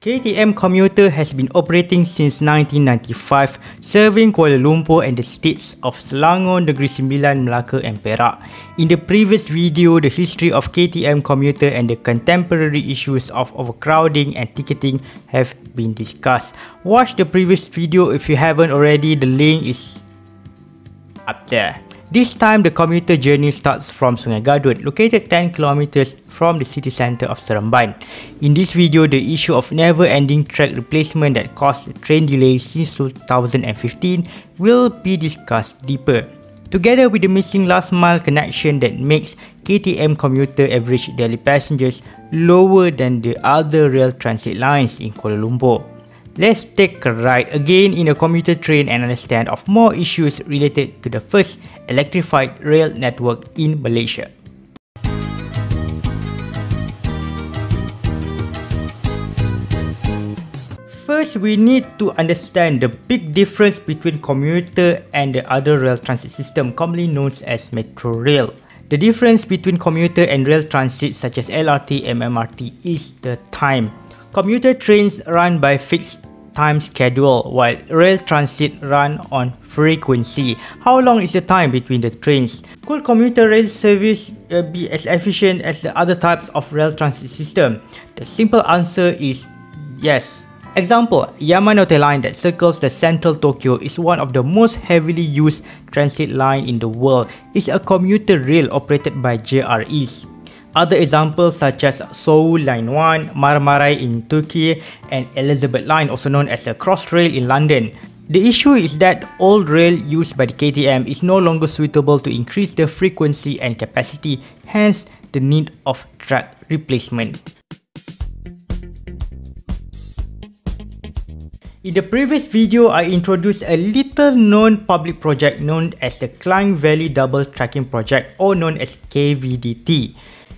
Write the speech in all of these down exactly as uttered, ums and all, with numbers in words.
K T M Komuter has been operating since nineteen ninety-five, serving Kuala Lumpur and the states of Selangor, Negeri Sembilan, Melaka and Perak. In the previous video, the history of K T M Komuter and the contemporary issues of overcrowding and ticketing have been discussed. Watch the previous video if you haven't already, the link is up there. This time, the commuter journey starts from Sungai Gadut, located ten kilometers from the city centre of Seremban. In this video, the issue of never-ending track replacement that caused train delays since two thousand fifteen will be discussed deeper, together with the missing last-mile connection that makes K T M Komuter average daily passengers lower than the other rail transit lines in Kuala Lumpur. Let's take a ride again in a commuter train and understand of more issues related to the first electrified rail network in Malaysia. First, we need to understand the big difference between commuter and the other rail transit system, commonly known as metro rail. The difference between commuter and rail transit such as L R T and M R T is the time. Commuter trains run by fixed time schedule, while rail transit run on frequency. How long is the time between the trains? Could commuter rail service uh, be as efficient as the other types of rail transit system? The simple answer is yes. Example, Yamanote line that circles the central Tokyo is one of the most heavily used transit line in the world. It's a commuter rail operated by J R Es. Other examples such as Seoul Line one, Marmaray in Turkey, and Elizabeth Line, also known as the Crossrail in London. The issue is that old rail used by the K T M is no longer suitable to increase the frequency and capacity, hence the need of track replacement. In the previous video, I introduced a little known public project known as the Klang Valley Double Tracking project, or known as K V D T.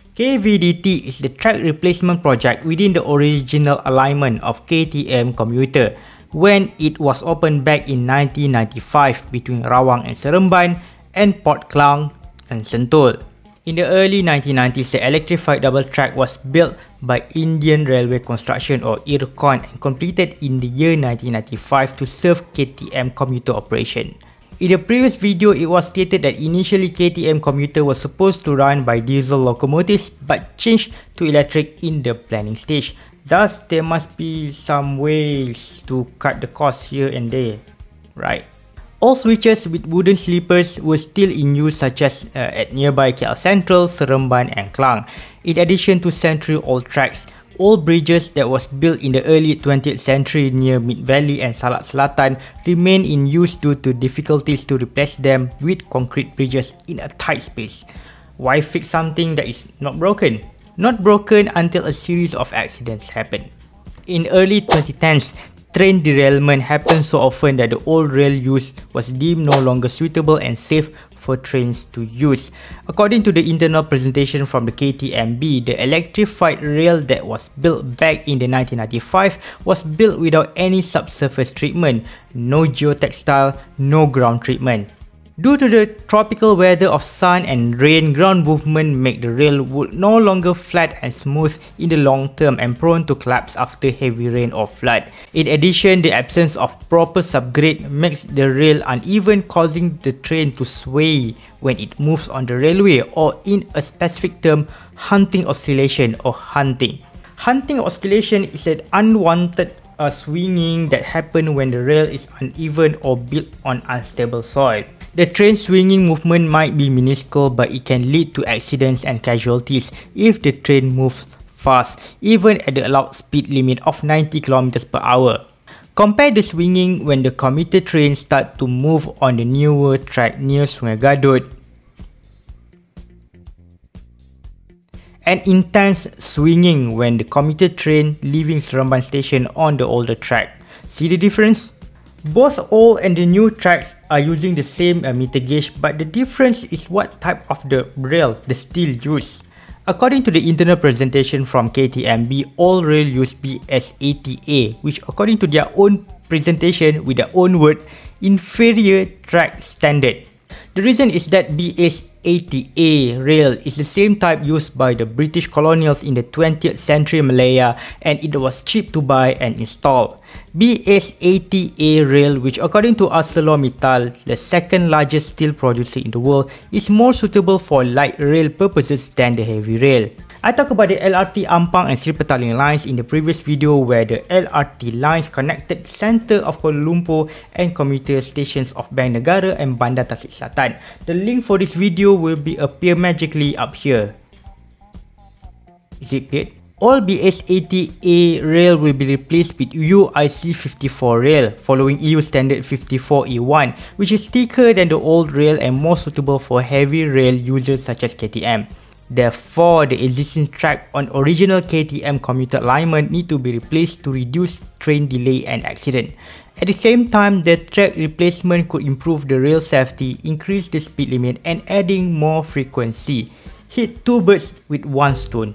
K V D T is the track replacement project within the original alignment of K T M Komuter when it was opened back in nineteen ninety-five between Rawang and Seremban and Port Klang and Sentul. In the early nineteen nineties, the electrified double track was built by Indian Railway Construction or I R C O N and completed in the year nineteen ninety-five to serve K T M Komuter operation. In the previous video, it was stated that initially K T M Komuter was supposed to run by diesel locomotives but changed to electric in the planning stage. Thus, there must be some ways to cut the cost here and there, right? All switches with wooden sleepers were still in use, such as uh, at nearby K L Central, Seremban and Klang. In addition to century-old tracks, all bridges that was built in the early twentieth century near Mid Valley and Salak Selatan remain in use due to difficulties to replace them with concrete bridges in a tight space. Why fix something that is not broken? Not broken until a series of accidents happen. In early twenty tens, train derailment happened so often that the old rail use was deemed no longer suitable and safe for trains to use. According to the internal presentation from the K T M B, the electrified rail that was built back in the nineteen ninety-five was built without any subsurface treatment, no geotextile, no ground treatment. Due to the tropical weather of sun and rain, ground movement make the rail wood no longer flat and smooth in the long term and prone to collapse after heavy rain or flood. In addition, the absence of proper subgrade makes the rail uneven, causing the train to sway when it moves on the railway, or in a specific term, hunting oscillation or hunting. Hunting oscillation is an unwanted uh, swinging that happens when the rail is uneven or built on unstable soil. The train swinging movement might be minuscule, but it can lead to accidents and casualties if the train moves fast, even at the allowed speed limit of ninety kilometers per hour. Compare the swinging when the commuter trains start to move on the newer track near Sungai Gadut, and intense swinging when the commuter train leaving Seremban station on the older track. See the difference? Both old and the new tracks are using the same uh, meter gauge, but the difference is what type of the rail the steel used. According to the internal presentation from K T M B, all rail use B S eighty A, which according to their own presentation with their own word, inferior track standard. The reason is that B S eighty A rail is the same type used by the British colonials in the twentieth century Malaya, and it was cheap to buy and install. B S eighty A rail, which according to ArcelorMittal, the second largest steel producer in the world, is more suitable for light rail purposes than the heavy rail. I talked about the L R T Ampang and Sri Petaling lines in the previous video, where the L R T lines connected the centre of Kuala Lumpur and commuter stations of Bank Negara and Bandar Tasik Selatan. The link for this video will be appear magically up here. Is it paid? All B S eighty A rail will be replaced with U I C fifty-four rail, following E U standard fifty-four E one, which is thicker than the old rail and more suitable for heavy rail users such as K T M. Therefore, the existing track on original K T M Komuter alignment need to be replaced to reduce train delay and accident. At the same time, the track replacement could improve the rail safety, increase the speed limit, and adding more frequency. Hit two birds with one stone.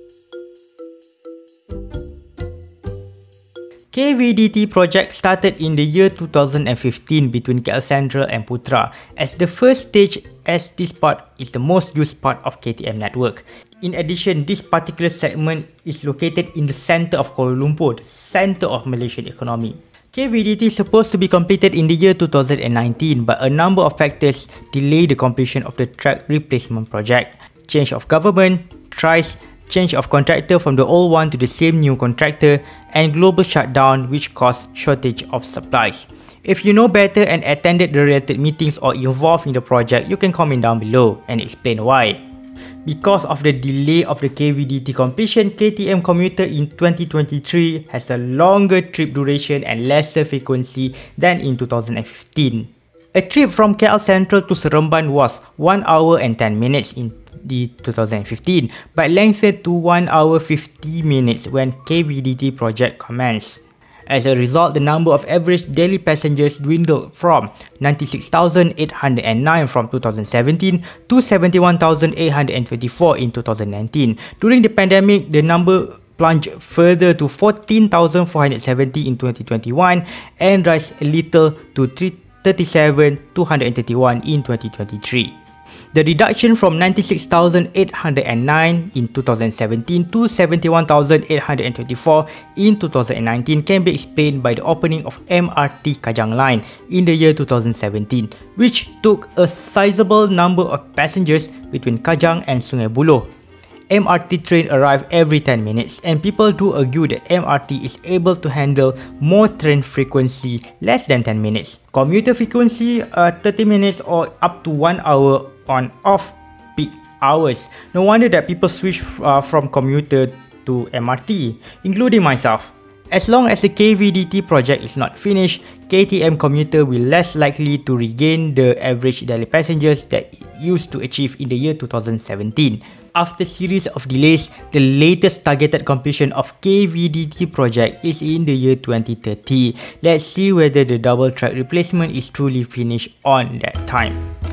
K V D T project started in the year two thousand fifteen between K L Central and Putra as the first stage, as this part is the most used part of K T M network. In addition, this particular segment is located in the centre of Kuala Lumpur, the centre of Malaysian economy. K V D T is supposed to be completed in the year two thousand nineteen, but a number of factors delay the completion of the track replacement project. Change of government, Rais, change of contractor from the old one to the same new contractor, and global shutdown which caused shortage of supplies. If you know better and attended the related meetings or involved in the project, you can comment down below and explain why. Because of the delay of the K V D T completion, K T M Komuter in twenty twenty-three has a longer trip duration and lesser frequency than in two thousand fifteen. A trip from K L Central to Seremban was one hour and ten minutes in the two thousand fifteen, but lengthened to one hour fifty minutes when K V D T project commenced. As a result, the number of average daily passengers dwindled from ninety-six thousand eight hundred nine from two thousand seventeen to seventy-one thousand eight hundred twenty-four in two thousand nineteen. During the pandemic, the number plunged further to fourteen thousand four hundred seventy in twenty twenty-one and rise a little to thirty-seven thousand two hundred thirty-one in twenty twenty-three. The reduction from ninety-six thousand eight hundred nine in two thousand seventeen to seventy-one thousand eight hundred twenty-four in two thousand nineteen can be explained by the opening of M R T Kajang line in the year two thousand seventeen, which took a sizable number of passengers between Kajang and Sungai Buloh. M R T train arrive every ten minutes, and people do argue that M R T is able to handle more train frequency less than ten minutes. Commuter frequency uh, thirty minutes or up to one hour on off-peak hours. No wonder that people switch uh, from commuter to M R T, including myself. As long as the K V D T project is not finished, K T M Komuter will less likely to regain the average daily passengers that it used to achieve in the year two thousand seventeen. After series of delays, the latest targeted completion of K V D T project is in the year twenty thirty. Let's see whether the double track replacement is truly finished on that time.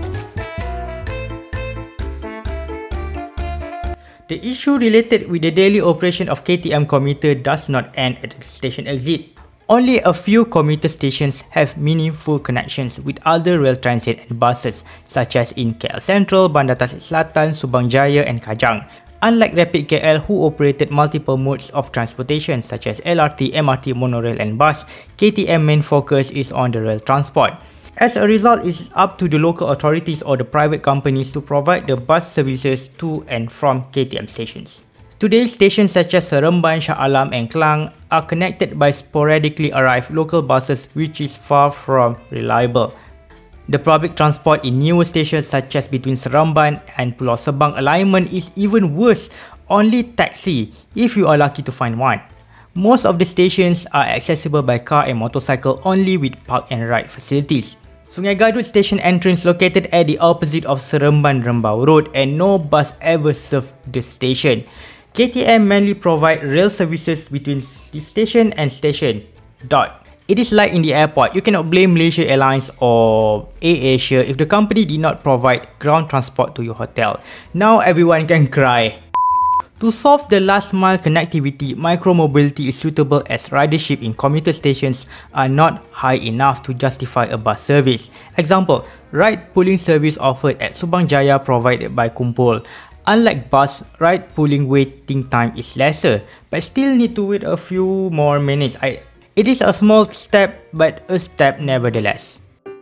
The issue related with the daily operation of K T M Komuter does not end at the station exit. Only a few commuter stations have meaningful connections with other rail transit and buses, such as in K L Central, Bandar Tasik Selatan, Subang Jaya and Kajang. Unlike Rapid K L, who operated multiple modes of transportation such as L R T, M R T, monorail and bus, K T M main focus is on the rail transport. As a result, it is up to the local authorities or the private companies to provide the bus services to and from K T M stations. Today, stations such as Seremban, Shah Alam and Klang are connected by sporadically arrived local buses, which is far from reliable. The public transport in newer stations such as between Seremban and Pulau Sebang alignment is even worse, only taxi if you are lucky to find one. Most of the stations are accessible by car and motorcycle only with park and ride facilities. Sungai Gadut station entrance located at the opposite of Seremban Rembau Road, and no bus ever serve the station. K T M mainly provide rail services between station and station. Dot. It is like in the airport, you cannot blame Malaysia Airlines or AirAsia if the company did not provide ground transport to your hotel. Now everyone can cry. To solve the last mile connectivity, micromobility is suitable as ridership in commuter stations are not high enough to justify a bus service. Example, ride pooling service offered at Subang Jaya provided by Kumpul. Unlike bus, ride pooling waiting time is lesser, but still need to wait a few more minutes. I, it is a small step, but a step nevertheless.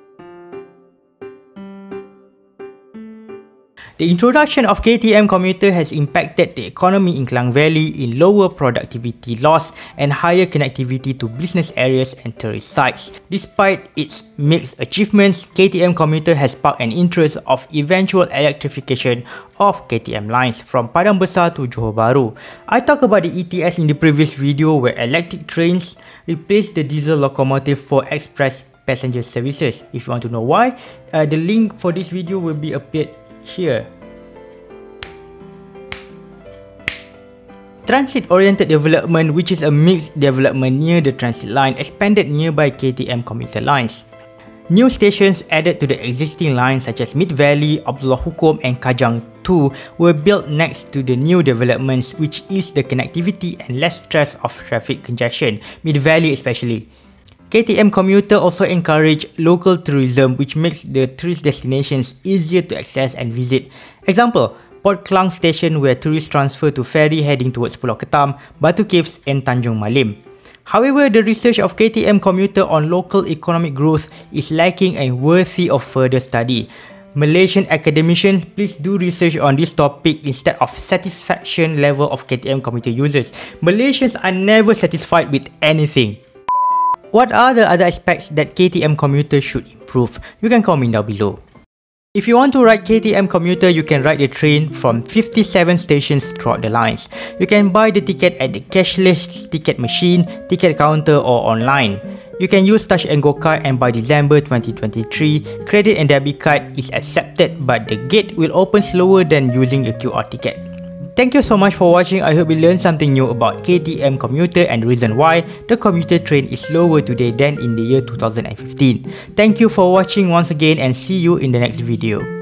The introduction of K T M Komuter has impacted the economy in Klang Valley in lower productivity loss and higher connectivity to business areas and tourist sites. Despite its mixed achievements, K T M Komuter has sparked an interest of eventual electrification of K T M lines from Padang Besar to Johor Bahru. I talked about the E T S in the previous video where electric trains replaced the diesel locomotive for express passenger services. If you want to know why, uh, the link for this video will be appeared here. Transit-oriented development, which is a mixed development near the transit line, expanded nearby K T M Komuter lines. New stations added to the existing lines such as Mid Valley, Abdullah Hukum and Kajang two were built next to the new developments, which ease the connectivity and less stress of traffic congestion, Mid Valley especially. K T M Komuter also encourage local tourism, which makes the tourist destinations easier to access and visit. Example, Port Klang Station where tourists transfer to ferry heading towards Pulau Ketam, Batu Caves and Tanjung Malim. However, the research of K T M Komuter on local economic growth is lacking and worthy of further study. Malaysian academicians, please do research on this topic instead of satisfaction level of K T M Komuter users. Malaysians are never satisfied with anything. What are the other aspects that K T M Komuter should improve? You can comment down below. If you want to ride K T M Komuter, you can ride the train from fifty-seven stations throughout the lines. You can buy the ticket at the cashless ticket machine, ticket counter or online. You can use Touch and Go card, and by December twenty twenty-three, credit and debit card is accepted, but the gate will open slower than using a Q R ticket. Thank you so much for watching. I hope you learned something new about K T M Komuter and the reason why the commuter train is slower today than in the year two thousand fifteen. Thank you for watching once again and see you in the next video.